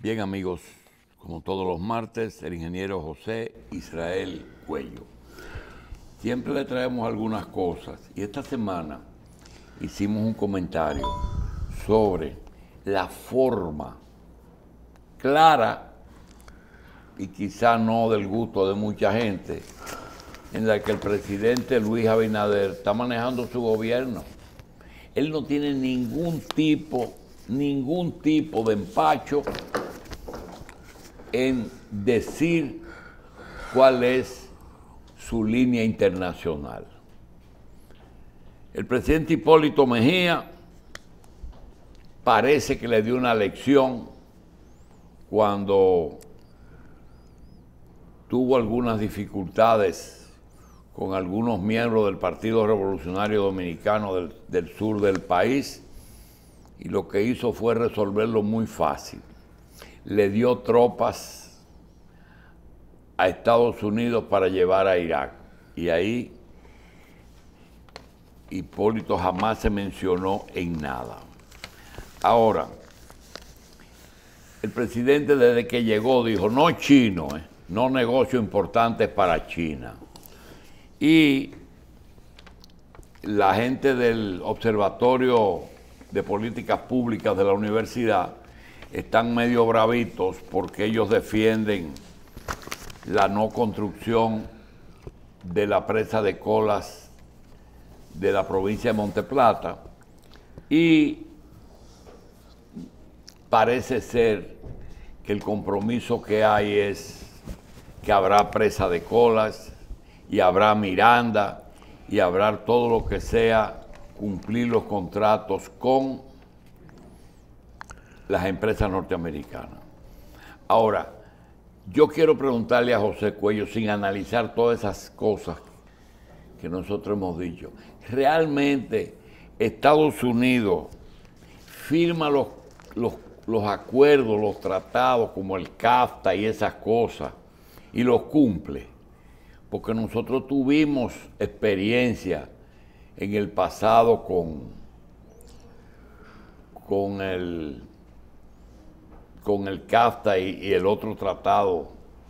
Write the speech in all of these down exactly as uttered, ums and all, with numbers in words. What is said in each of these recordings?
Bien, amigos, como todos los martes, el ingeniero José Israel Cuello. Siempre le traemos algunas cosas y esta semana hicimos un comentario sobre la forma clara y quizá no del gusto de mucha gente en la que el presidente Luis Abinader está manejando su gobierno. Él no tiene ningún tipo, ningún tipo de empacho en decir cuál es su línea internacional. El presidente Hipólito Mejía parece que le dio una lección cuando tuvo algunas dificultades con algunos miembros del Partido Revolucionario Dominicano del, del sur del país, y lo que hizo fue resolverlo muy fácil. Le dio tropas a Estados Unidos para llevar a Irak, y ahí Hipólito jamás se mencionó en nada. Ahora, el presidente desde que llegó dijo, no chino, eh, no negocios importantes para China. Y la gente del Observatorio de Políticas Públicas de la universidad están medio bravitos porque ellos defienden la no construcción de la presa de Colas de la provincia de Monteplata, y parece ser que el compromiso que hay es que habrá presa de Colas y habrá Miranda y habrá todo lo que sea cumplir los contratos con las empresas norteamericanas. Ahora, yo quiero preguntarle a José Cuello, sin analizar todas esas cosas que nosotros hemos dicho, ¿realmente Estados Unidos firma los, los, los acuerdos, los tratados como el CAFTA y esas cosas y los cumple? Porque nosotros tuvimos experiencia en el pasado con, con el con el CAFTA y, y el otro tratado,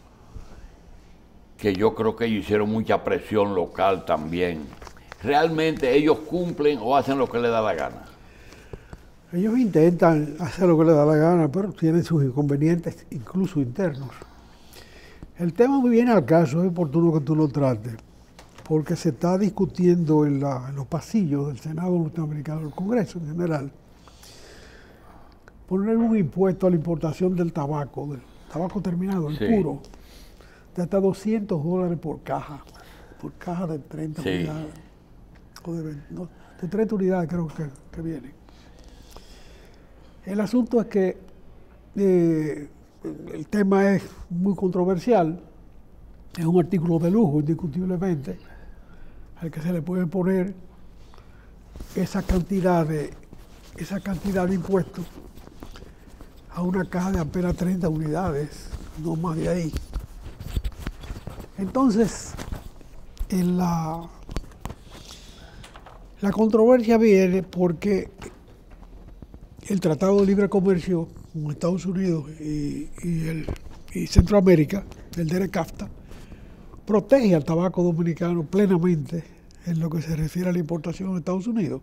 que yo creo que ellos hicieron mucha presión local también. ¿Realmente ellos cumplen o hacen lo que les da la gana? Ellos intentan hacer lo que les da la gana, pero tienen sus inconvenientes, incluso internos. El tema viene al caso, es oportuno que tú lo trates, porque se está discutiendo en, la, en los pasillos del Senado norteamericano, del Congreso en general, poner un impuesto a la importación del tabaco, del tabaco terminado, el sí. puro, de hasta doscientos dólares por caja, por caja de treinta sí. unidades, o de, veinte, no, de treinta unidades creo que, que viene. El asunto es que eh, el tema es muy controversial, es un artículo de lujo indiscutiblemente, al que se le puede poner esa cantidad de, esa cantidad de impuestos a una caja de apenas treinta unidades, no más de ahí. Entonces, en la, la controversia viene porque el Tratado de Libre Comercio con Estados Unidos y, y, el, y Centroamérica, el D E R CAFTA, protege al tabaco dominicano plenamente en lo que se refiere a la importación de Estados Unidos.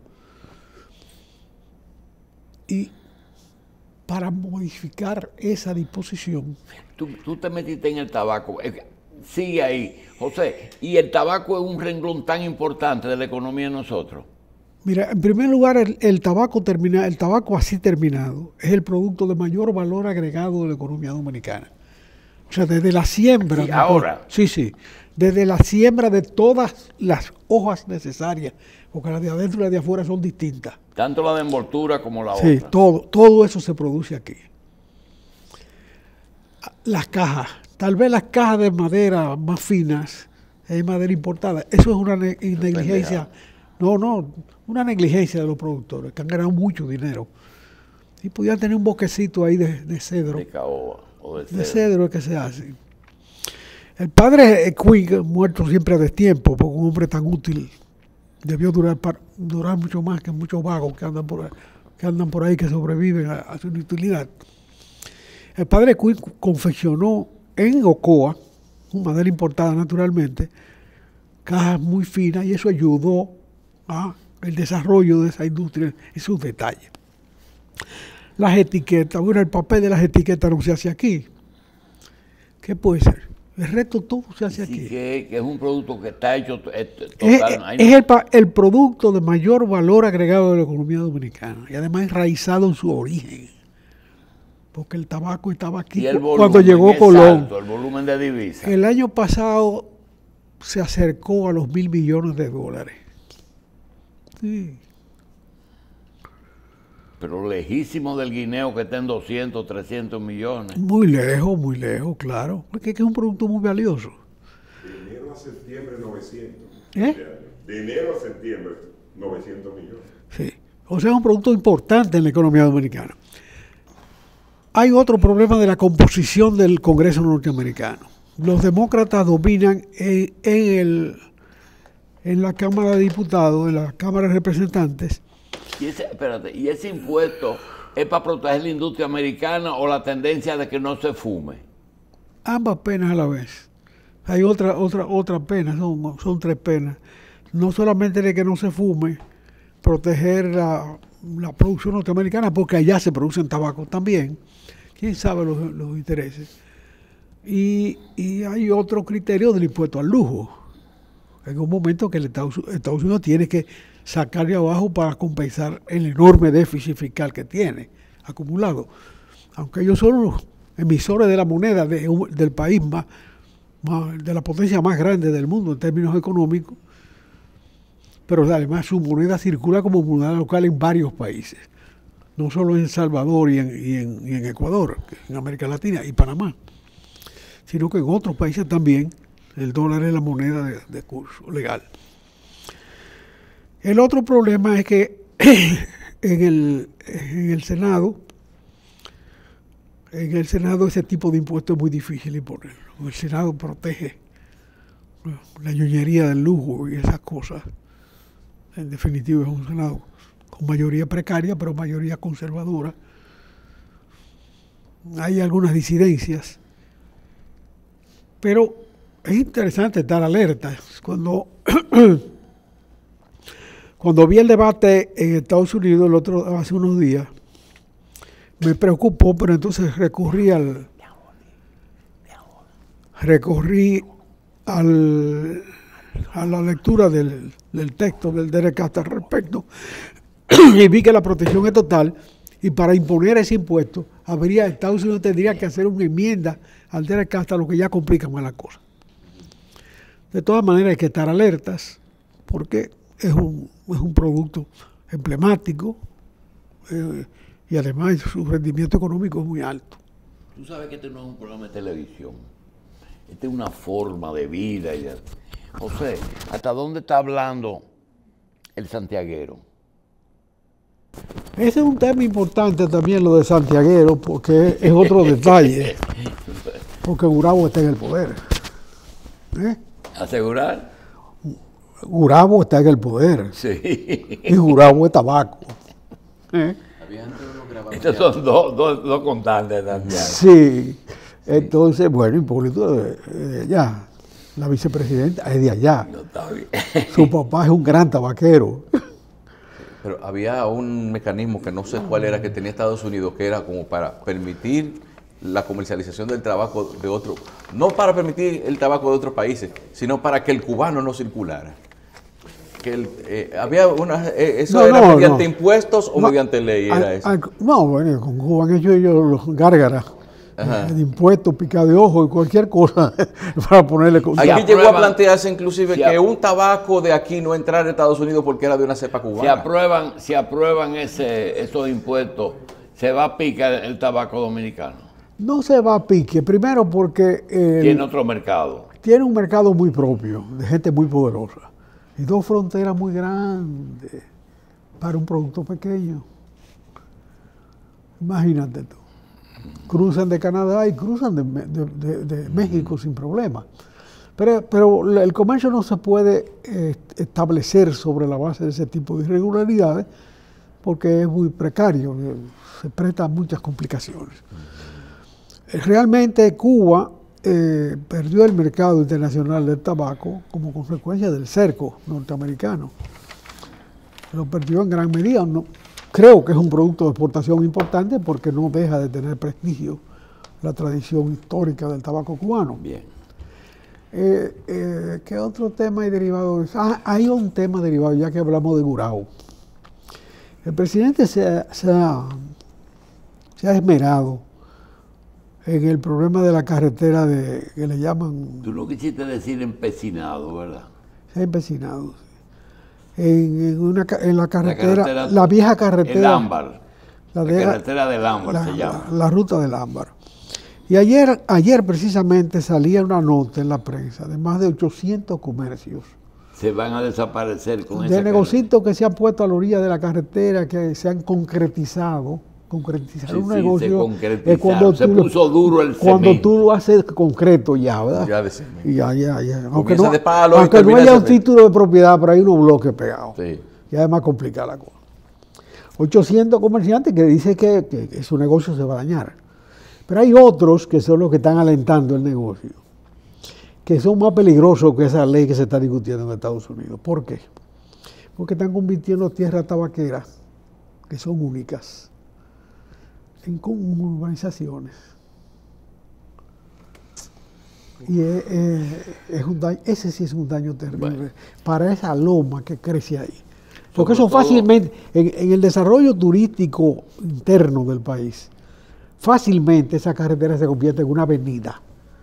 Y para modificar esa disposición. Tú, tú te metiste en el tabaco. Sigue ahí, José. ¿Y el tabaco es un renglón tan importante de la economía de nosotros? Mira, en primer lugar, el, el tabaco termina, el tabaco así terminado es el producto de mayor valor agregado de la economía dominicana. O sea, desde la siembra. ¿Y ahora? Sí, sí. Desde la siembra de todas las hojas necesarias, porque las de adentro y las de afuera son distintas. Tanto la de envoltura como la sí, otra. Sí, todo, todo eso se produce aquí. Las cajas, tal vez las cajas de madera más finas, es madera importada. Eso es una ne negligencia. No, no, una negligencia de los productores, que han ganado mucho dinero. Y pudieran tener un bosquecito ahí de, de cedro. De caoba o de cedro. De cedro es que se hace. El padre Quinn, muerto siempre a destiempo, porque un hombre tan útil debió durar, para, durar mucho más que muchos vagos que andan por ahí, que, andan por ahí, que sobreviven a, a su inutilidad. El padre Quinn confeccionó en Ocoa, madera importada naturalmente, cajas muy finas, y eso ayudó a el desarrollo de esa industria en sus detalles. Las etiquetas, bueno, el papel de las etiquetas no se hace aquí. ¿Qué puede ser? El resto todo se hace sí, aquí. Que, que es un producto que está hecho total. Es, es el, el producto de mayor valor agregado de la economía dominicana y además enraizado en su origen. Porque el tabaco estaba aquí volumen, cuando llegó Colón. Alto, el volumen de divisas. El año pasado se acercó a los mil millones de dólares. Sí. Pero lejísimo del guineo que está en doscientos, trescientos millones. Muy lejos, muy lejos, claro. Porque es un producto muy valioso. De enero a septiembre, novecientos. ¿Eh? De enero a septiembre, novecientos millones. Sí. O sea, es un producto importante en la economía dominicana. Hay otro problema de la composición del Congreso norteamericano. Los demócratas dominan en, en, el, en la Cámara de Diputados, en la Cámara de Representantes. Y ese, espérate, ¿y ese impuesto es para proteger la industria americana o la tendencia de que no se fume? Ambas penas a la vez. Hay otra otra otra pena, son, son tres penas. No solamente de que no se fume, proteger la, la producción norteamericana, porque allá se producen tabaco también. ¿Quién sabe los, los intereses? Y, y hay otro criterio del impuesto al lujo. En un momento que el Estados, Estados Unidos tiene que sacar de abajo para compensar el enorme déficit fiscal que tiene acumulado. Aunque ellos son los emisores de la moneda de, del país más, más, de la potencia más grande del mundo en términos económicos, pero además su moneda circula como moneda local en varios países, no solo en El Salvador y en, y en, y en Ecuador, en América Latina y Panamá, sino que en otros países también el dólar es la moneda de, de curso legal. El otro problema es que en el, en el Senado, en el Senado ese tipo de impuestos es muy difícil imponerlo. El Senado protege la ñoñería del lujo y esas cosas. En definitiva es un Senado con mayoría precaria, pero mayoría conservadora. Hay algunas disidencias, pero es interesante estar alerta. Cuando Cuando vi el debate en Estados Unidos el otro, hace unos días, me preocupó, pero entonces recurrí al recurrí al, a la lectura del, del texto del Derek Casta al respecto y vi que la protección es total, y para imponer ese impuesto habría, Estados Unidos tendría que hacer una enmienda al Derek Casta, lo que ya complica más la cosa. De todas maneras hay que estar alertas, porque es un, es un producto emblemático eh, y además su rendimiento económico es muy alto. Tú sabes que este no es un programa de televisión, esta es una forma de vida. Y de... José, ¿hasta dónde está hablando el santiaguero? Ese es un tema importante también, lo de santiaguero, porque es otro detalle, porque Gurabo está en el poder. ¿Eh? ¿Asegurar? Gurabo está en el poder. Sí. Y Gurabo es tabaco. ¿Eh? Estos son dos, dos, dos contantes también. Sí. Entonces, bueno, Hipólito es de allá. La vicepresidenta es de allá. No está bien. Su papá es un gran tabaquero. Pero había un mecanismo que no sé cuál era que tenía Estados Unidos, que era como para permitir la comercialización del tabaco de otro, no para permitir el tabaco de otros países, sino para que el cubano no circulara. Que el, eh, había una, eh, eso no, era no, mediante no. impuestos o no, mediante ley era a, eso. A, no, bueno, con Cuba han hecho ellos los gárgaras eh, de impuestos, pica de ojo y cualquier cosa para ponerle. Aquí aprueban, llegó a plantearse inclusive si que a, un tabaco de aquí no entrara a Estados Unidos porque era de una cepa cubana. Si aprueban, si aprueban ese, esos impuestos, ¿se va a picar el tabaco dominicano? No se va a pique, primero porque eh, tiene otro mercado. Tiene un mercado muy propio, de gente muy poderosa. Y dos fronteras muy grandes para un producto pequeño. Imagínate tú. Cruzan de Canadá y cruzan de, de, de, de México sin problema. Pero, pero el comercio no se puede eh, establecer sobre la base de ese tipo de irregularidades porque es muy precario, se presta a muchas complicaciones. realmente Cuba eh, perdió el mercado internacional del tabaco como consecuencia del cerco norteamericano. Lo perdió en gran medida. No, creo que es un producto de exportación importante porque no deja de tener prestigio la tradición histórica del tabaco cubano. Bien. Eh, eh, ¿Qué otro tema hay derivado de eso? Ah, hay un tema derivado, ya que hablamos de Gurabo. El presidente se ha, se ha, se ha esmerado en el problema de la carretera de, que le llaman... Tú no quisiste decir empecinado, ¿verdad? Se ha empecinado. En, en, una, en la, carretera, la carretera, la vieja carretera... El Ámbar. La, la de, carretera del Ámbar la, se llama. La, la ruta del Ámbar. Y ayer, ayer precisamente salía una nota en la prensa de más de ochocientos comercios. Se van a desaparecer con de negocios que se han puesto a la orilla de la carretera, que se han concretizado. Concretizar sí, un sí, negocio es cuando se tú puso lo, duro el cuando cemento. tú lo haces concreto ya, ¿verdad? Ya de cemento. Ya, ya, ya. Aunque no, de palo aunque no haya un título de propiedad, pero hay unos bloques pegados. Sí. Ya es más complicada la cosa. ochocientos comerciantes que dicen que, que, que su negocio se va a dañar. Pero hay otros que son los que están alentando el negocio, que son más peligrosos que esa ley que se está discutiendo en Estados Unidos. ¿Por qué? Porque están convirtiendo tierras tabaqueras, que son únicas, en urbanizaciones. Y es, es, es un daño, ese sí es un daño terrible bueno. para esa loma que crece ahí. Porque eso fácilmente, en, en el desarrollo turístico interno del país, fácilmente esa carretera se convierte en una avenida.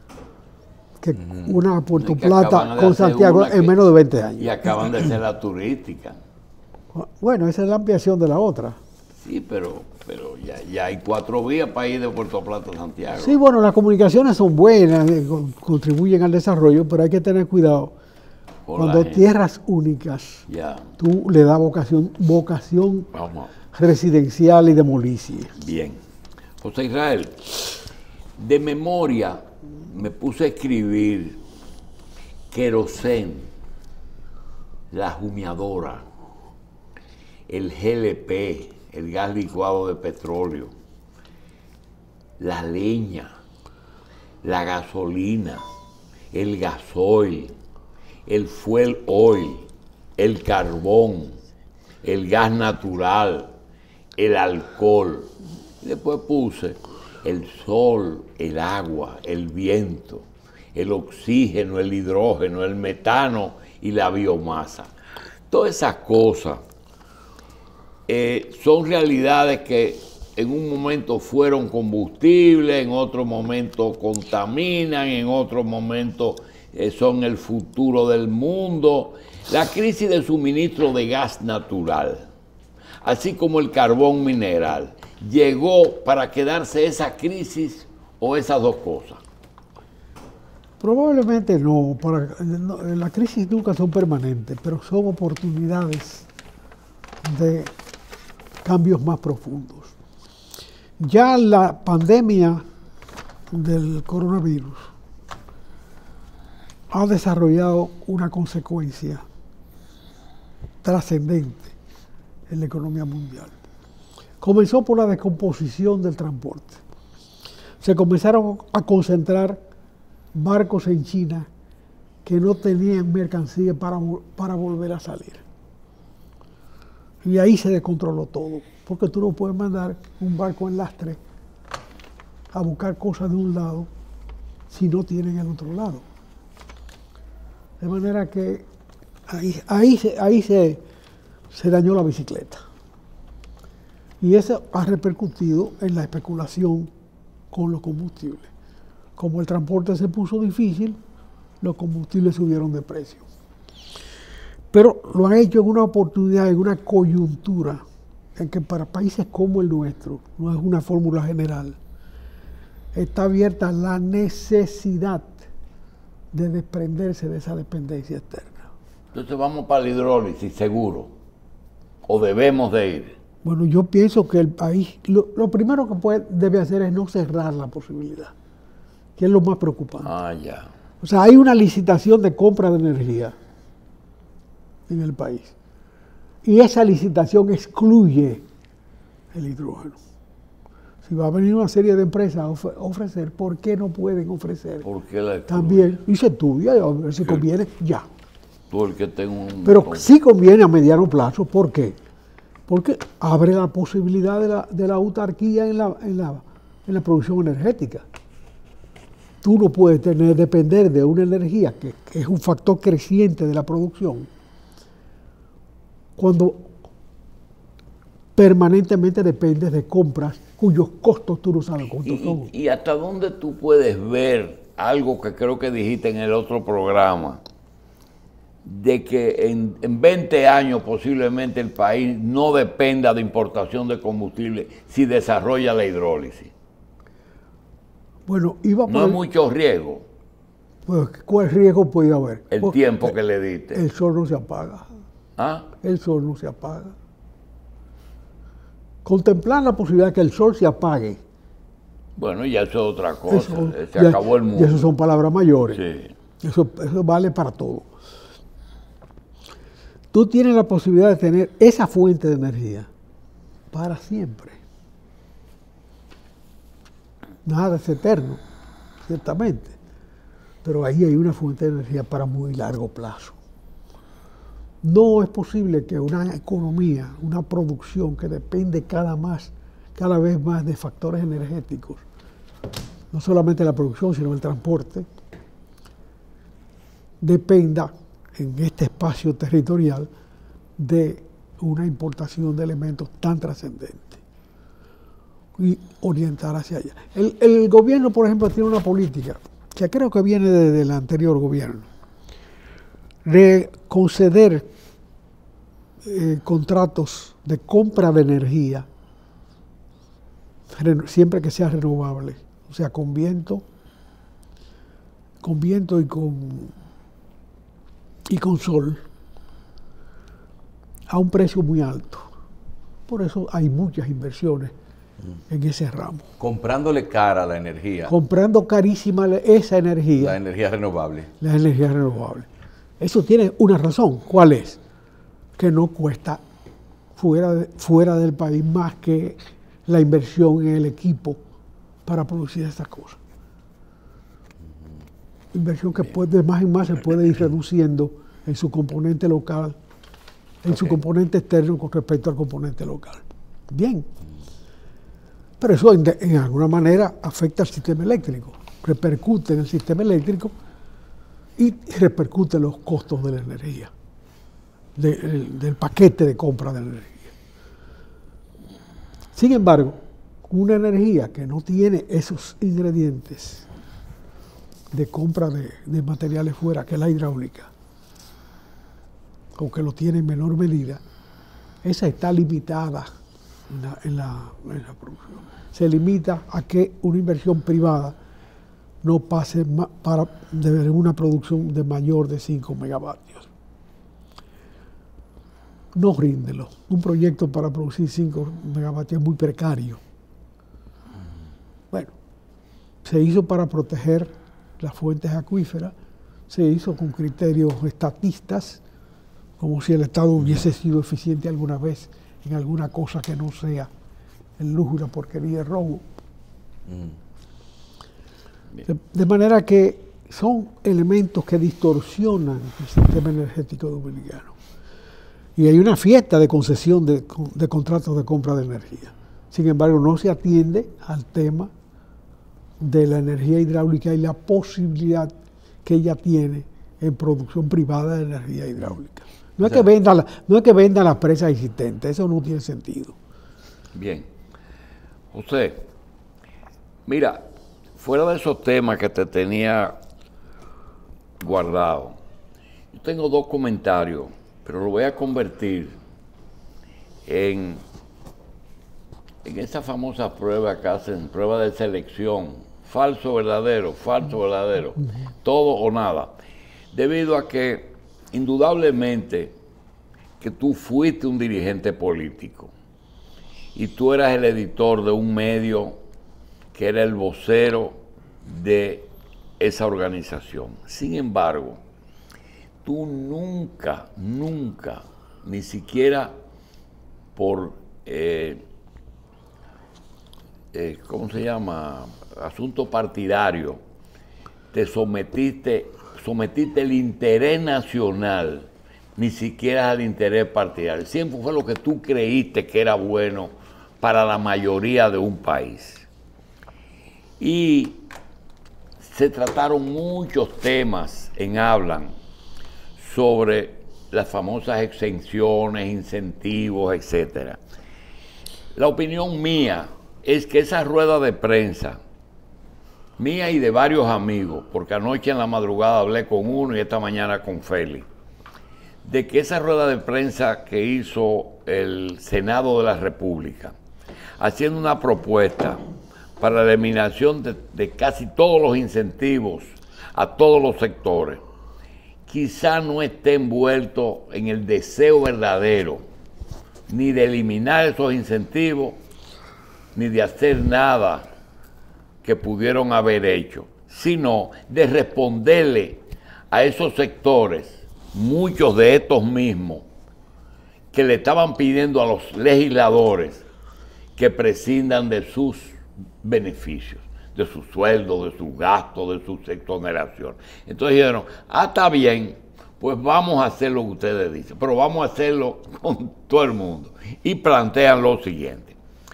Que mm. una Puerto que Plata con Santiago en que, menos de veinte años. Y acaban de ser la turística. Bueno, esa es la ampliación de la otra. Sí, pero, pero ya, ya hay cuatro vías para ir de Puerto Plata a Santiago. Sí, bueno, las comunicaciones son buenas, contribuyen al desarrollo, pero hay que tener cuidado. Por Cuando tierras únicas, ya. tú le das vocación, vocación residencial y de molicie. Bien. José Israel, de memoria me puse a escribir querosén, la humeadora, el G L P, el gas licuado de petróleo, la leña, la gasolina, el gasoil, el fuel oil, el carbón, el gas natural, el alcohol. Y después puse el sol, el agua, el viento, el oxígeno, el hidrógeno, el metano y la biomasa. Todas esas cosas eh, son realidades que en un momento fueron combustibles, en otro momento contaminan, en otro momento eh, son el futuro del mundo. La crisis de suministro de gas natural, así como el carbón mineral, ¿llegó para quedarse esa crisis o esas dos cosas? Probablemente no, para, no. Las crisis nunca son permanentes, pero son oportunidades de cambios más profundos. Ya la pandemia del coronavirus ha desarrollado una consecuencia trascendente en la economía mundial. Comenzó por la descomposición del transporte. Se comenzaron a concentrar barcos en China que no tenían mercancía para, para volver a salir. Y ahí se descontroló todo, porque tú no puedes mandar un barco en lastre a buscar cosas de un lado si no tienen el otro lado. De manera que ahí, ahí, se, ahí se, se dañó la bicicleta. Y eso ha repercutido en la especulación con los combustibles. Como el transporte se puso difícil, los combustibles subieron de precio. Pero lo han hecho en una oportunidad, en una coyuntura, en que para países como el nuestro, no es una fórmula general, está abierta la necesidad de desprenderse de esa dependencia externa. Entonces vamos para la hidrólisis, seguro, o debemos de ir. Bueno, yo pienso que el país, lo, lo primero que puede, debe hacer es no cerrar la posibilidad, que es lo más preocupante. Ah, ya. O sea, hay una licitación de compra de energía en el país. Y esa licitación excluye el hidrógeno. O Si va a venir una serie de empresas a of- ofrecer, ¿por qué no pueden ofrecer? ¿Por qué la excluyen? También, y se estudia, a ver si conviene, ya. Tú el que tenga un... Pero con- sí conviene a mediano plazo, ¿por qué? Porque abre la posibilidad de la, de la autarquía en la, en, la, en la producción energética. Tú no puedes tener, depender de una energía que, que es un factor creciente de la producción, cuando permanentemente dependes de compras cuyos costos tú no sabes cuántos y, son. y, y hasta dónde tú puedes ver algo que creo que dijiste en el otro programa, de que en, en veinte años posiblemente el país no dependa de importación de combustible si desarrolla la hidrólisis. Bueno, iba por No es el- mucho riesgo pues, ¿cuál riesgo puede haber? el Porque tiempo que le diste. el sol no se apaga. ¿Ah? El sol no se apaga. Contemplar la posibilidad de que el sol se apague. Bueno, ya eso es otra cosa. Eso, Se ya- acabó el mundo. Y eso son palabras mayores. Sí. Eso, eso vale para todo. Tú tienes la posibilidad de tener esa fuente de energía para siempre. Nada es eterno, ciertamente. Pero ahí hay una fuente de energía para muy largo plazo. No es posible que una economía, una producción que depende cada, más, cada vez más de factores energéticos, no solamente la producción, sino el transporte, dependa en este espacio territorial de una importación de elementos tan trascendentes y orientar hacia allá. El, el gobierno, por ejemplo, tiene una política que creo que viene desde el anterior gobierno, de conceder eh, contratos de compra de energía reno- siempre que sea renovable, o sea, con viento, con viento y con y con sol, a un precio muy alto. Por eso hay muchas inversiones en ese ramo. Comprándole cara a la energía, Comprando carísima la- esa energía, la energía renovable. la energía renovable. Eso tiene una razón. ¿Cuál es? Que no cuesta fuera, de- fuera del país más que la inversión en el equipo para producir estas cosas. Inversión que puede, de más en más se puede ir reduciendo en su componente local, en su Ok. componente externo con respecto al componente local. Bien. Pero eso en, de- en alguna manera afecta al sistema eléctrico, repercute en el sistema eléctrico y repercute en los costos de la energía, de- el- del paquete de compra de la energía. Sin embargo, una energía que no tiene esos ingredientes de compra de, de materiales fuera, que es la hidráulica, o que lo tiene en menor medida, esa está limitada en la, en la- en la producción. Se limita a que una inversión privada no pase ma- para de una producción de mayor de cinco megavatios. No ríndelo. Un proyecto para producir cinco megavatios es muy precario. Bueno, se hizo para proteger las fuentes acuíferas, se hizo con criterios estatistas, como si el Estado hubiese sido eficiente alguna vez en alguna cosa que no sea el lujo, la porquería, el robo. De, de manera que son elementos que distorsionan el sistema energético dominicano. Y hay una fiesta de concesión de, de contratos de compra de energía. Sin embargo, no se atiende al tema de la energía hidráulica y la posibilidad que ella tiene en producción privada de energía hidráulica. No es que venda la, no es que venda las presas existentes, eso no tiene sentido. Bien. José, mira, fuera de esos temas que te tenía guardado, yo tengo dos comentarios, pero lo voy a convertir en, en esa famosa prueba que hacen, prueba de selección, falso, verdadero, falso, verdadero, todo o nada. Debido a que, indudablemente, que tú fuiste un dirigente político y tú eras el editor de un medio que era el vocero de esa organización. Sin embargo, tú nunca, nunca, ni siquiera por eh, eh, ¿cómo se llama? Asunto partidario, te sometiste, sometiste el interés nacional, ni siquiera al interés partidario. Siempre fue lo que tú creíste que era bueno para la mayoría de un país. Y se trataron muchos temas en Hablan sobre las famosas exenciones, incentivos, etcétera. La opinión mía es que esa rueda de prensa, mía y de varios amigos, porque anoche en la madrugada hablé con uno y esta mañana con Félix, de que esa rueda de prensa que hizo el Senado de la República, haciendo una propuesta para la eliminación de, de casi todos los incentivos a todos los sectores, quizá no esté envuelto en el deseo verdadero ni de eliminar esos incentivos, ni de hacer nada que pudieron haber hecho, sino de responderle a esos sectores, muchos de estos mismos, que le estaban pidiendo a los legisladores que prescindan de sus beneficios, de sus sueldos, de sus gastos, de sus exoneraciones. Entonces dijeron, ah, está bien, pues vamos a hacer lo que ustedes dicen, pero vamos a hacerlo con todo el mundo. Y plantean lo siguiente.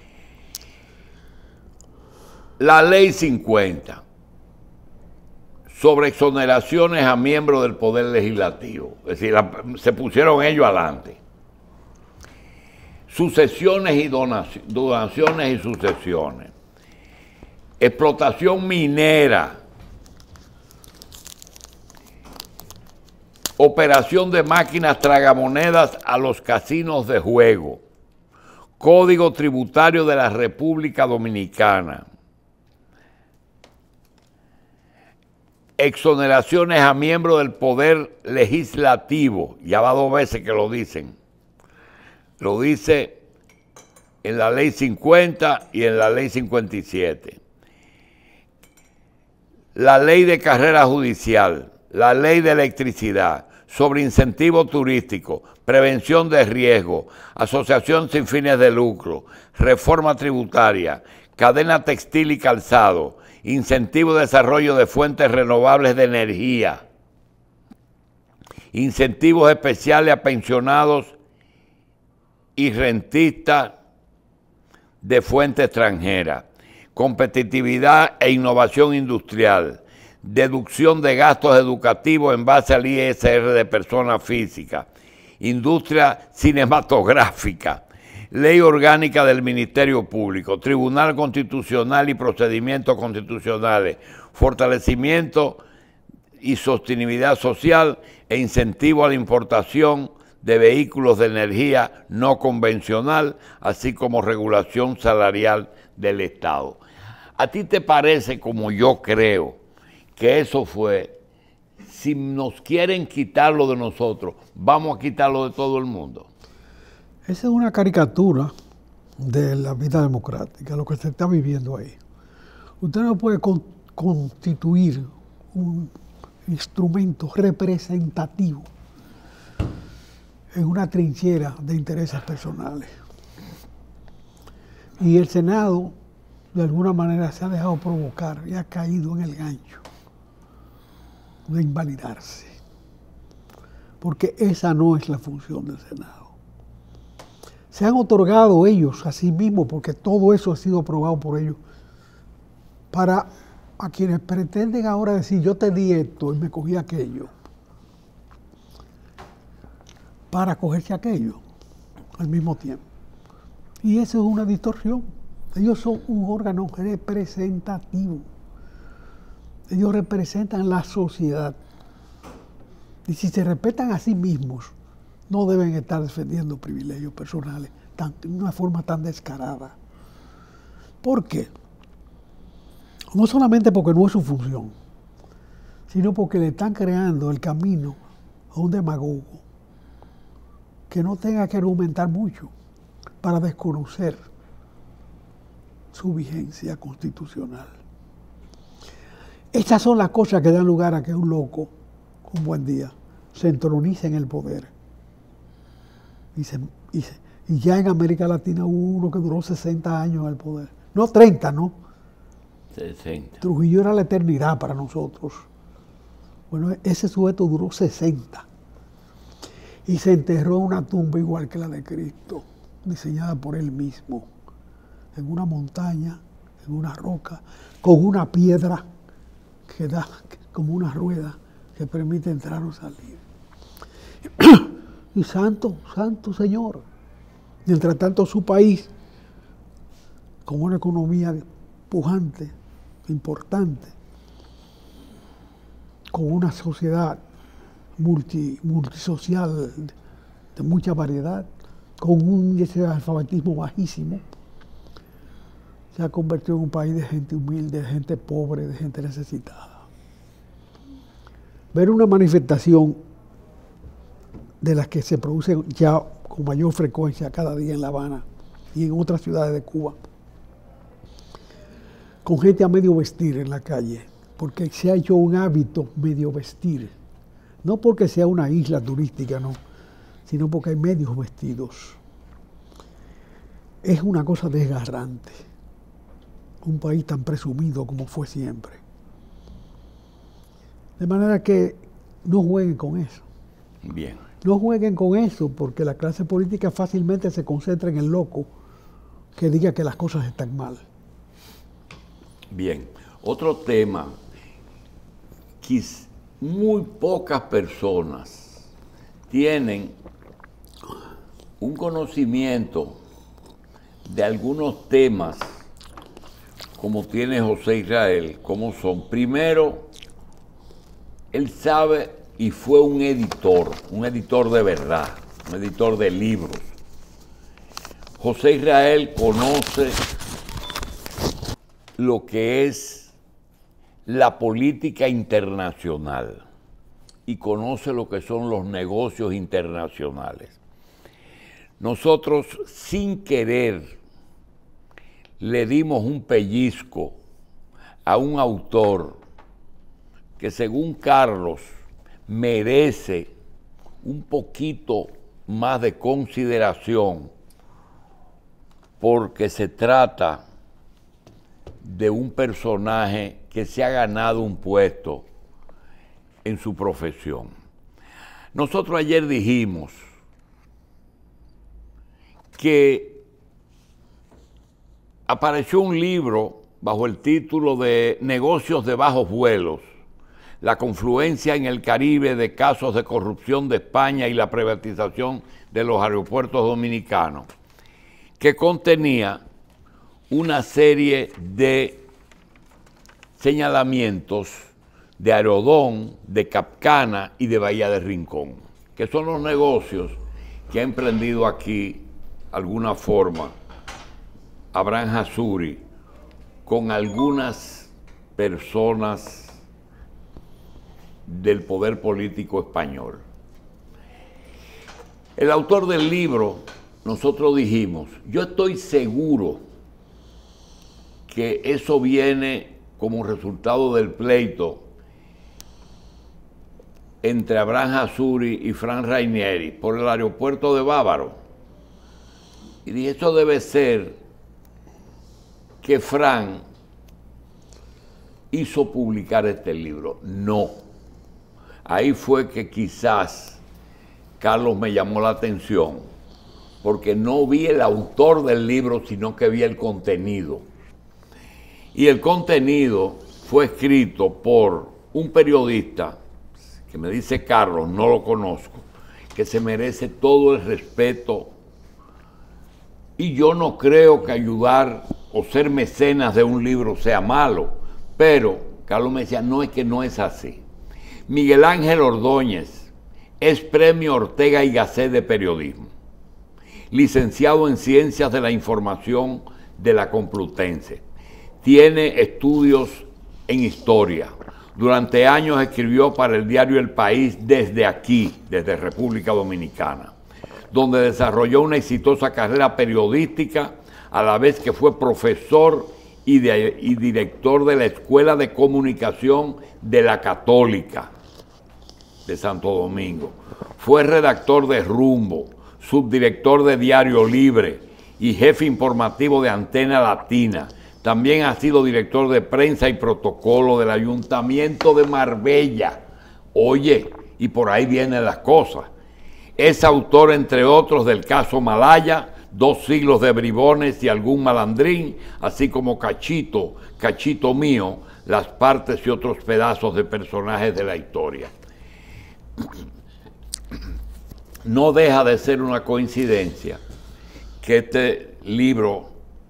La ley cincuenta sobre exoneraciones a miembros del Poder Legislativo, es decir, la, se pusieron ellos adelante. Sucesiones y donaciones, donaciones y sucesiones. Explotación minera. Operación de máquinas tragamonedas a los casinos de juego. Código tributario de la República Dominicana. Exoneraciones a miembros del Poder Legislativo. Ya va dos veces que lo dicen. Lo dice en la ley cincuenta y en la ley cincuenta y siete. La ley de carrera judicial, la ley de electricidad, sobre incentivo turístico, prevención de riesgo, asociación sin fines de lucro, reforma tributaria, cadena textil y calzado, incentivo de desarrollo de fuentes renovables de energía, incentivos especiales a pensionados y rentistas de fuente extranjera, competitividad e innovación industrial, deducción de gastos educativos en base al I S R de personas físicas, industria cinematográfica, ley orgánica del Ministerio Público, Tribunal Constitucional y procedimientos constitucionales, fortalecimiento y sostenibilidad social e incentivo a la importación de vehículos de energía no convencional, así como regulación salarial del Estado. ¿A ti te parece, como yo creo, que eso fue, si nos quieren quitarlo de nosotros, vamos a quitarlo de todo el mundo? Esa es una caricatura de la vida democrática, lo que se está viviendo ahí. Usted no puede con, constituir un instrumento representativo en una trinchera de intereses personales. Y el Senado, de alguna manera, se ha dejado provocar y ha caído en el gancho de invalidarse. Porque esa no es la función del Senado. Se han otorgado ellos a sí mismos, porque todo eso ha sido aprobado por ellos, para a quienes pretenden ahora decir, yo te di esto y me cogí aquello, para cogerse aquello al mismo tiempo. Y eso es una distorsión. Ellos son un órgano representativo. Ellos representan la sociedad. Y si se respetan a sí mismos, no deben estar defendiendo privilegios personales tan, de una forma tan descarada. ¿Por qué? No solamente porque no es su función, sino porque le están creando el camino a un demagogo que no tenga que argumentar mucho para desconocer su vigencia constitucional. Estas son las cosas que dan lugar a que un loco, un buen día, se entronice en el poder. Y, se, y, se, y ya en América Latina hubo uno que duró sesenta años en el poder, No treinta, ¿no? sesenta. Trujillo era la eternidad para nosotros. Bueno, ese sujeto duró sesenta. Y se enterró en una tumba igual que la de Cristo, diseñada por él mismo, en una montaña, en una roca, con una piedra que da como una rueda que permite entrar o salir. Y santo, santo Señor. Mientras tanto su país, con una economía pujante, importante, con una sociedad multi, multisocial de mucha variedad, con un índice de alfabetismo bajísimo, se ha convertido en un país de gente humilde, de gente pobre, de gente necesitada. Ver una manifestación de las que se producen ya con mayor frecuencia cada día en La Habana y en otras ciudades de Cuba, con gente a medio vestir en la calle, porque se ha hecho un hábito medio vestir, no porque sea una isla turística, no, sino porque hay medios vestidos. Es una cosa desgarrante, un país tan presumido como fue siempre. De manera que no jueguen con eso. Bien. No jueguen con eso, porque la clase política fácilmente se concentra en el loco que diga que las cosas están mal. Bien. Otro tema, quiz, muy pocas personas tienen un conocimiento de algunos temas como tiene José Israel, como son. Primero, él sabe y fue un editor, un editor de verdad, un editor de libros. José Israel conoce lo que es la política internacional y conoce lo que son los negocios internacionales. Nosotros, sin querer, le dimos un pellizco a un autor que, según Carlos, merece un poquito más de consideración, porque se trata de un personaje que se ha ganado un puesto en su profesión. Nosotros ayer dijimos que apareció un libro bajo el título de Negocios de bajos vuelos, la confluencia en el Caribe de casos de corrupción de España y la privatización de los aeropuertos dominicanos, que contenía una serie de señalamientos de Aerodón, de Capcana y de Bahía de Rincón, que son los negocios que ha emprendido aquí, alguna forma, Abraham Azzouri, con algunas personas del poder político español. El autor del libro, nosotros dijimos, yo estoy seguro que eso viene como resultado del pleito entre Abraham Azzouri y Frank Rainieri por el aeropuerto de Bávaro. Y dije, eso debe ser que Frank hizo publicar este libro. No. Ahí fue que quizás Carlos me llamó la atención, porque no vi el autor del libro, sino que vi el contenido. Y el contenido fue escrito por un periodista, que me dice Carlos, no lo conozco, que se merece todo el respeto. Y yo no creo que ayudar o ser mecenas de un libro sea malo, pero Carlos me decía, no, es que no es así. Miguel Ángel Ordóñez es Premio Ortega y Gasset de Periodismo, licenciado en Ciencias de la Información de la Complutense. Tiene estudios en Historia. Durante años escribió para el diario El País desde aquí, desde República Dominicana, donde desarrolló una exitosa carrera periodística, a la vez que fue profesor y, de, y director de la Escuela de Comunicación de la Católica de Santo Domingo. Fue redactor de Rumbo, subdirector de Diario Libre y jefe informativo de Antena Latina, También ha sido director de prensa y protocolo del Ayuntamiento de Marbella. Oye, y por ahí vienen las cosas. Es autor, entre otros, del caso Malaya, Dos siglos de bribones y algún malandrín, así como Cachito, Cachito mío, las partes y otros pedazos de personajes de la historia. No deja de ser una coincidencia que este libro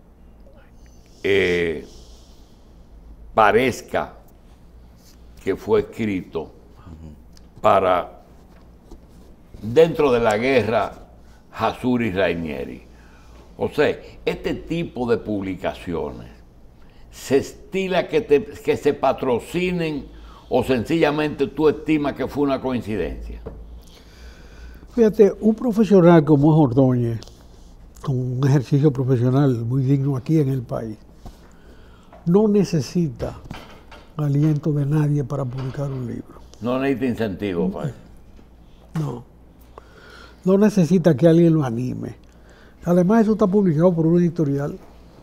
eh, parezca que fue escrito para dentro de la guerra Jasuri-Rainieri. O sea, este tipo de publicaciones se estila que, te, que se patrocinen o sencillamente tú estimas que fue una coincidencia. Fíjate, un profesional como es Ordóñez, con un ejercicio profesional muy digno aquí en el país, no necesita aliento de nadie para publicar un libro. No necesita incentivo, padre. No. No necesita que alguien lo anime. Además, eso está publicado por una editorial.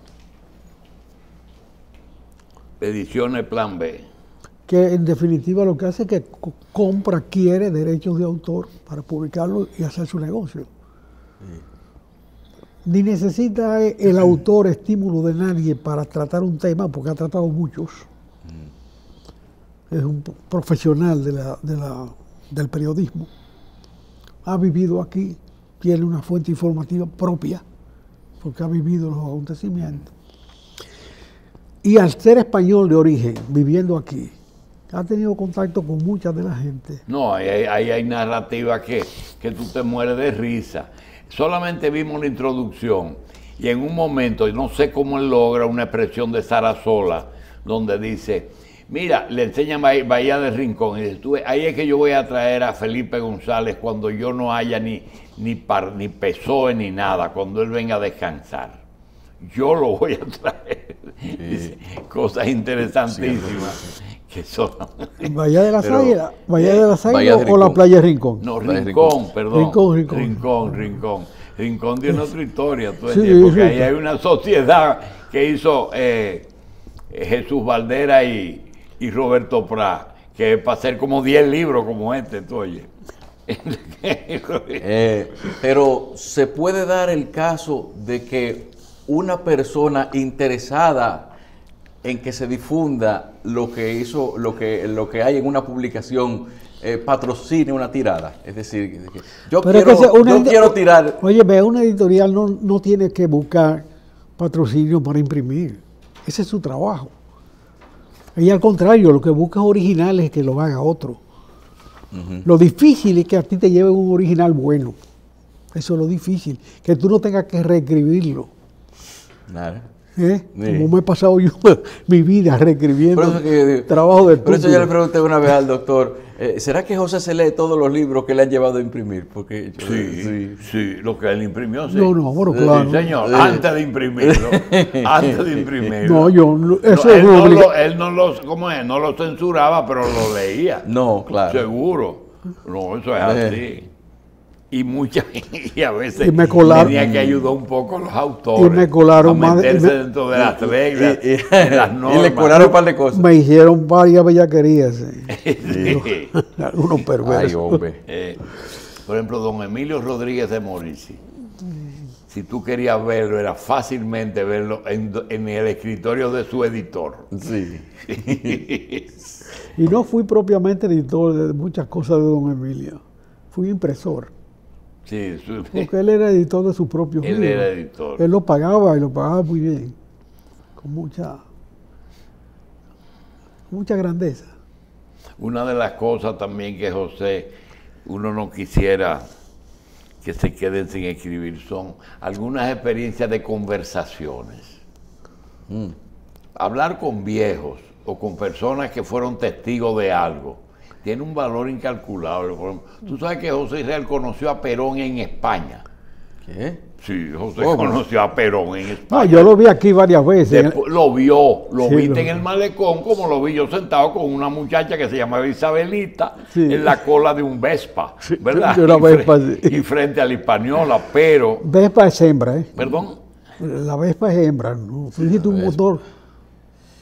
Ediciones Plan B. Que en definitiva lo que hace es que co compra, quiere derechos de autor para publicarlo y hacer su negocio. Sí. Ni necesita el autor estímulo de nadie para tratar un tema, porque ha tratado muchos. Mm. Es un profesional de la, de la, del periodismo. Ha vivido aquí, tiene una fuente informativa propia, porque ha vivido los acontecimientos. Y al ser español de origen, viviendo aquí, ha tenido contacto con mucha de la gente. No, ahí hay, hay, hay narrativa que, que tú te mueres de risa. Solamente vimos la introducción y en un momento, no sé cómo él logra una expresión de Sarasola, donde dice, mira, le enseñan Bahía del Rincón, y dice, tú, ahí es que yo voy a traer a Felipe González cuando yo no haya ni, ni, par, ni P S O E ni nada, cuando él venga a descansar. Yo lo voy a traer. Sí. Dice, cosas interesantísimas. Sí, que son... Bahía de las Águilas, Bahía de las Águilas o la playa de Rincón. No, Rincón, Rincón, perdón. Rincón, Rincón. Rincón, Rincón. Rincón tiene otra historia, tú sí, entiendes, porque sí, ahí sí. Hay una sociedad que hizo eh, Jesús Valdera y, y Roberto Prat, que es para hacer como diez libros como este, tú oye. eh, pero se puede dar el caso de que una persona interesada en que se difunda lo que hizo, lo que, lo que hay en una publicación, eh, patrocine una tirada. Es decir, yo, Pero quiero, es que una, yo quiero tirar... Oye, ve, una editorial no, no tiene que buscar patrocinio para imprimir. Ese es su trabajo. Y al contrario, lo que busca es originales que lo haga otro. Uh-huh. Lo difícil es que a ti te lleven un original bueno. Eso es lo difícil. Que tú no tengas que reescribirlo. Nada. ¿Eh? Sí. Como me he pasado yo mi vida reescribiendo por eso que, trabajo de Por eso yo le pregunté una vez al doctor, eh, ¿será que José se lee todos los libros que le han llevado a imprimir? Porque yo, sí, sí, sí, lo que él imprimió, sí. No, no, bueno, claro. Sí, señor, sí. Antes de imprimirlo, antes de imprimirlo. No, yo, eso no, es él, no obliga- lo, él no lo, ¿cómo es? No lo censuraba, pero lo leía. No, claro. Seguro. No, eso es así. Y muchas, y a veces y me colaron, tenía que ayudar un poco a los autores y me colaron a meterse más, me, dentro de las reglas, y, y, de las normas. Y le colaron un par de cosas. Me hicieron varias bellaquerías. Sí. Sí. Algunos perversos. Ay, hombre. Eh, por ejemplo, don Emilio Rodríguez de Morici. Si tú querías verlo, era fácilmente verlo en, en el escritorio de su editor. Sí. Y no fui propiamente editor de muchas cosas de don Emilio. Fui impresor. Sí, su, porque él era editor de sus propios él libros. Era editor. Él lo pagaba y lo pagaba muy bien. Con mucha, mucha grandeza. Una de las cosas también que José, uno no quisiera que se queden sin escribir son algunas experiencias de conversaciones. Mm. Hablar con viejos o con personas que fueron testigos de algo tiene un valor incalculable. Tú sabes que José Israel conoció a Perón en España. ¿Qué? Sí, José ¿Cómo? Conoció a Perón en España. No, yo lo vi aquí varias veces. Después, lo vio, lo sí, viste lo... en el malecón, como lo vi yo sentado con una muchacha que se llamaba Isabelita, sí. en la cola de un Vespa, sí, ¿verdad? de una y, Vespa, fre sí. y frente a la Hispaniola, pero... Vespa es hembra, ¿eh? ¿Perdón? La Vespa es hembra, ¿no? Tú dijiste un motor...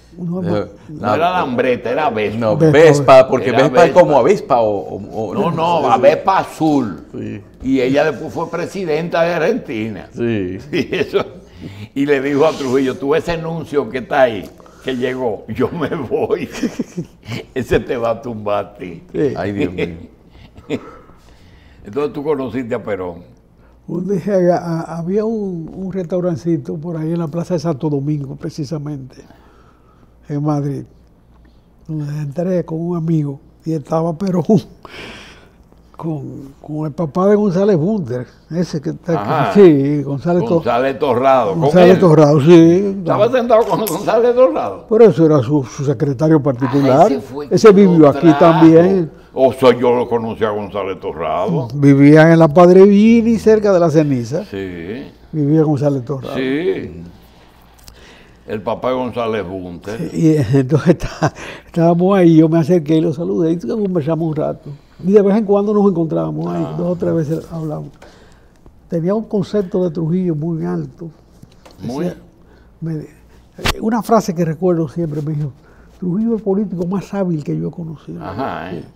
No, Eh, No era lambreta, era Vespa. No, Vespa, Vespa, porque Era Vespa es Vespa. como avispa o... o- o- No, no, la Vespa azul. Sí. Y ella después fue presidenta de Argentina. Sí. Y, eso, y le dijo a Trujillo, tú ese anuncio que está ahí, que llegó, yo me voy. Ese te va a tumbar a ti. Sí. Ay, Dios mío. Entonces tú conociste a Perón. Un día, a- a- había un, un restaurancito por ahí en la Plaza de Santo Domingo, precisamente, en Madrid. Donde entré con un amigo y estaba Perón con, con el papá de González Bunter, ese que está Ajá. aquí. Sí, González, To- González Torrado. ¿Con González él? Torrado, sí. Estaba sentado con González Torrado. Por eso era su, su secretario particular. Ah, ese fue ese quien vivió lo aquí trajo. también. O sea, yo lo conocí a González Torrado. Vivía en la Padre Vini, cerca de la ceniza. Sí, Vivía González Torrado. sí. El papá de González Bunter. Y entonces está- estábamos ahí, yo me acerqué y lo saludé y conversamos un rato. Y de vez en cuando nos encontrábamos ahí, Ah. dos o tres veces hablamos. Tenía un concepto de Trujillo muy alto. Muy. Decía- me- una frase que recuerdo siempre me dijo, Trujillo es el político más hábil que yo he conocido. Ajá, ¿eh?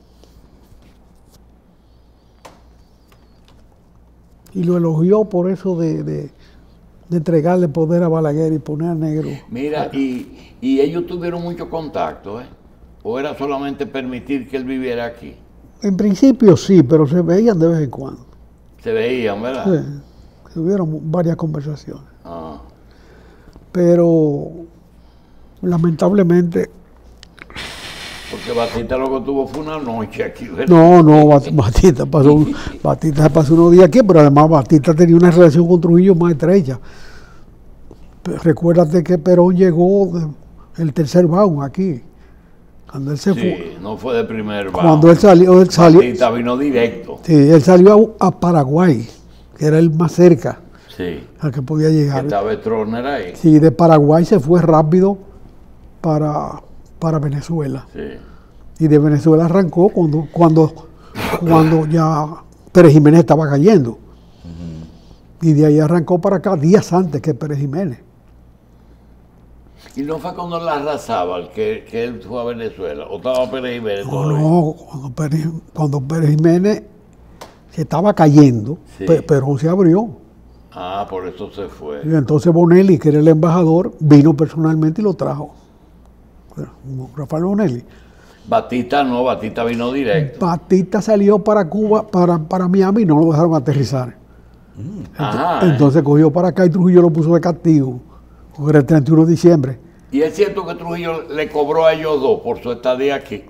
Y lo elogió por eso de, de- de entregarle poder a Balaguer y poner a Negro. Mira, y, y ellos tuvieron mucho contacto, ¿eh? ¿O era solamente permitir que él viviera aquí? En principio sí, pero se veían de vez en cuando. Se veían, ¿verdad? Sí, tuvieron varias conversaciones. Ah. Pero lamentablemente, Porque Batista lo que tuvo fue una noche aquí, ¿verdad? no, no, Bat- Batista pasó, un- Batista pasó unos días aquí, pero además Batista tenía una relación con Trujillo más estrecha. Pe- Recuérdate que Perón llegó de- el tercer round aquí. Cuando él se Sí, fue, no fue de primer bajo. cuando él salió, él salió, Batista vino directo. sí, él salió a, a Paraguay, que era el más cerca Sí. al que podía Que llegar. estaba Stroessner ahí. Sí, de Paraguay se fue rápido para, para Venezuela. Sí. Y de Venezuela arrancó cuando, cuando, cuando ya Pérez Jiménez estaba cayendo. Y de ahí arrancó para acá días antes que Pérez Jiménez. Y no fue cuando la arrasaba que, que él fue a Venezuela. O estaba Pérez Jiménez No, todavía. no, cuando Pérez, cuando Pérez Jiménez se estaba cayendo, Sí. Pe- Perón se abrió. Ah, por eso se fue. Y entonces Bonelli, que era el embajador, vino personalmente y lo trajo. Bueno, Rafael Bonelli. Batista no, Batista vino directo. Batista salió para Cuba, para, para Miami y no lo dejaron aterrizar. Ajá. ¿eh? Entonces cogió para acá y Trujillo lo puso de castigo. Porque era el treinta y uno de diciembre. Y es cierto que Trujillo le cobró a ellos dos por su estadía aquí.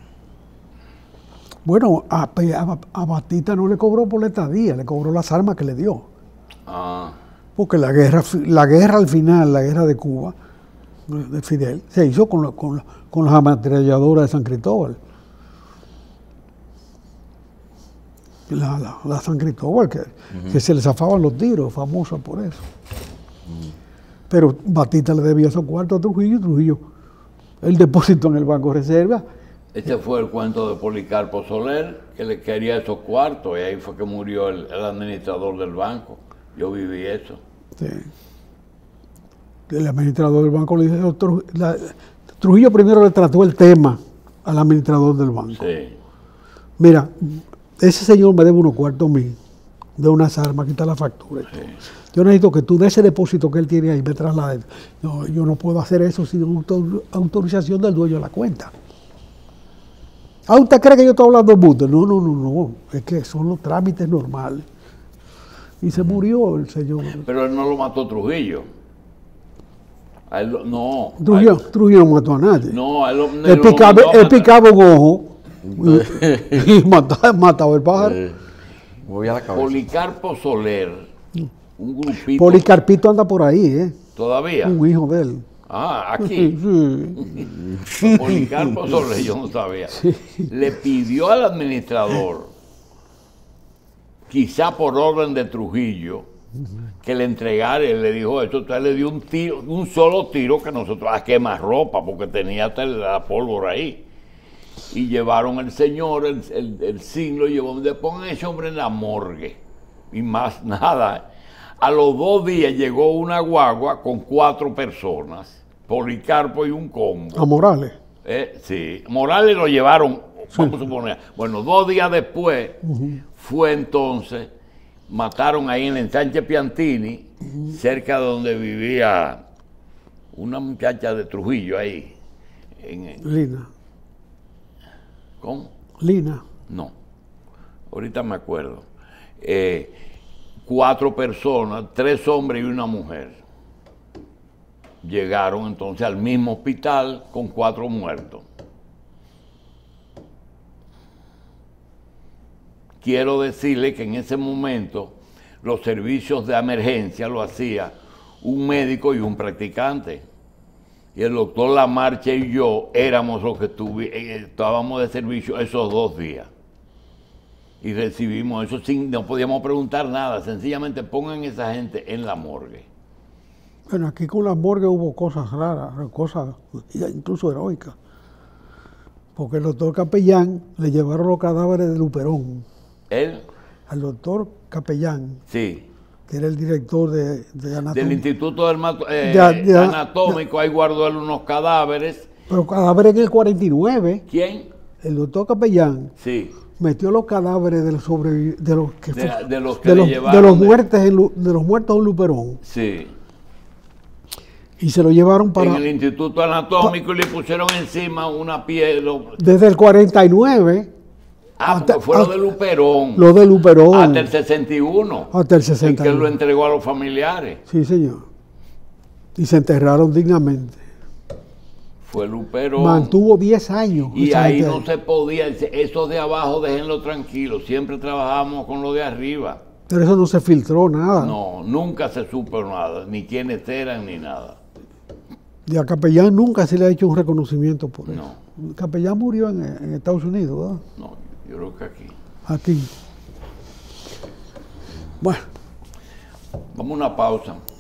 Bueno, a, a, a Batista no le cobró por la estadía, le cobró las armas que le dio. Ah, Porque la guerra, la guerra al final, la guerra de Cuba, de de Fidel, se hizo con, lo- con, lo- con las ametralladoras de San Cristóbal. La, la, la San Cristóbal, que, que se le zafaban los tiros, famosa por eso. Pero Batista le debía esos cuartos a Trujillo y Trujillo, el depósito en el Banco de Reserva. ese fue el cuento de Policarpo Soler, que le quería esos cuartos, y ahí fue que murió el, el administrador del banco. Yo viví eso. Sí. El administrador del banco le dijo, Tru- la- Trujillo primero le trató el tema al administrador del banco. Sí. Mira, ese señor me debe unos cuartos mil de unas armas, aquí está la factura. y todo. Yo necesito que tú de ese depósito que él tiene ahí me traslades. No, yo no puedo hacer eso sin autor- autorización del dueño de la cuenta. Ah, ¿usted cree que yo estoy hablando de buste? No, no, no, no. Es que son los trámites normales. Y se murió el señor. Pero él no lo mató Trujillo. A él lo- no. a Trujillo, él- Trujillo no mató a nadie. no, a él, lo- él Él lo picaba, mandó a él matar. picaba un ojo y, y mataba, mataba el pájaro. Eh, Voy a la cabeza. Policarpo Soler, un grupito. Policarpito anda por ahí, ¿eh? Todavía. Un hijo de él. Ah, Sí, aquí. sí. Policarpo Soler, yo no sabía. Le pidió al administrador, quizá por orden de Trujillo, que le entregara, y le dijo eso, entonces le dio un tiro, un solo tiro que nosotros, a quemar ropa, porque tenía hasta la pólvora ahí. Y llevaron al señor, el, el, el signo, y llevó, le pongan ese hombre en la morgue. Y más nada. A los dos días llegó una guagua con cuatro personas Policarpo y un combo. A Morales. Eh, sí, Morales lo llevaron, vamos a suponer. Bueno, dos días después uh-huh. fue entonces, mataron ahí en el ensanche Piantini, uh-huh. cerca de donde vivía una muchacha de Trujillo ahí. En, Lina. ¿Cómo? Lina. No, ahorita me acuerdo. Eh, cuatro personas, tres hombres y una mujer. Llegaron entonces al mismo hospital con cuatro muertos. Quiero decirle que en ese momento los servicios de emergencia lo hacía un médico y un practicante. Y el doctor Lamarche y yo éramos los que estuvi, estábamos de servicio esos dos días. Y recibimos eso sin, no podíamos preguntar nada, sencillamente pongan esa gente en la morgue. Bueno, aquí con la morgue hubo cosas raras, cosas incluso heroicas. Porque el doctor Capellán le llevaron los cadáveres de Luperón. ¿Él? Al doctor Capellán. Sí. Que era el director de, de anatomía. Del Instituto del, eh, de, de, Anatómico, de, ahí guardó él unos cadáveres. Pero cadáveres en el cuarenta y nueve. ¿Quién? El doctor Capellán. Sí. Metió los cadáveres de los sobrevivientes, de los que de, de los que de le los, llevaron de los muertos en, de los muertos en Luperón. Sí. Y se lo llevaron para... En el Instituto Anatómico pa, y le pusieron encima una piel... Desde el cuarenta y nueve... Ah, hasta, fue lo de Luperón. Lo de Luperón. Hasta el sesenta y uno. Hasta el sesenta y uno. Y que lo entregó a los familiares. Sí, señor. Y se enterraron dignamente. Fue Luperón. Mantuvo diez años. Y ahí no ahí. se podía... Esos de abajo, déjenlo tranquilo. Siempre trabajamos con lo de arriba. Pero eso no se filtró nada. No, nunca se supo nada. Ni quiénes eran, ni nada. Y a Capellán nunca se le ha hecho un reconocimiento por eso. No. El Capellán murió en, en Estados Unidos, ¿verdad? No, yo creo que aquí. Aquí. Bueno. Vamos a una pausa.